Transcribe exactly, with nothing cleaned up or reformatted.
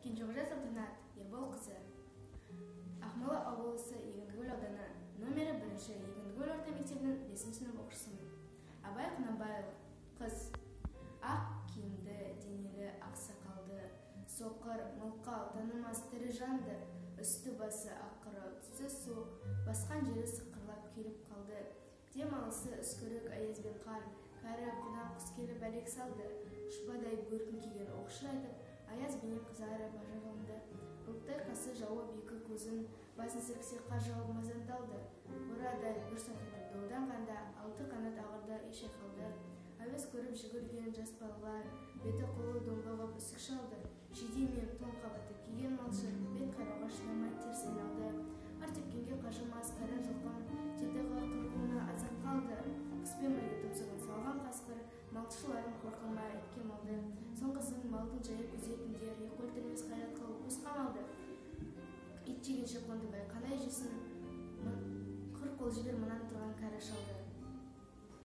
Кенжеғожа Салтанат Ербол қызы. Ақмола облысы Егіндікөл ауданы номері бірінші Егіндікөл орта мектебінің бесінші сынып оқушысымын. Абай Құнанбайұлы. Қыз. Ақ киімді, денелі, ақсақалды, соқыр, мылқау, танымас тірі жанды, үсті басы ақыры, түсі суық, басқан жері сықырлап келіп қалды. Демалысы үскірік аяз бен қар, кәрі құнан құс келіп әлек салды. Шұбадай бөркін киген оқшы айтып, аяз бенен қызары бажағылынды. Бұлттай қасы жауып екі көзін, басын сірксе қар жауып мазанталды. Бұрадай бір соқыды доудан қанда, алты қанат ағырда ешай қалды. Әуес көріп жүгірген жас балалар, беті қолы домбығып үсік шалды. Шиде мен тон қабаты киген малшы, бет қарауға шынамай терс айналды. Ар тепкенге қажымас қайран жылқын, жетіға қырғына азап қалды. Қыспен бірге тұмсығын салған қасқыр, малшыларын қорқылмай әйткен малды. Соңғысын малдың жайып үзетіндер, ек өлтірмес қайрат қылып ұсқан алды. Ит жегенше қонды бай